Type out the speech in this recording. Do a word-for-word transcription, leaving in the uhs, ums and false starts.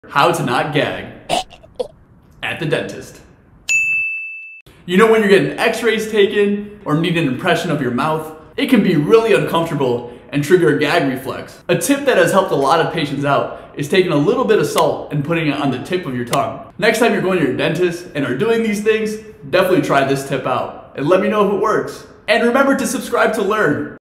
How to not gag at the dentist. You know, when you're getting x-rays taken or need an impression of your mouth, it can be really uncomfortable and trigger a gag reflex. A tip that has helped a lot of patients out is taking a little bit of salt and putting it on the tip of your tongue. Next time you're going to your dentist and are doing these things, definitely try this tip out and let me know if it works. And remember to subscribe to learn.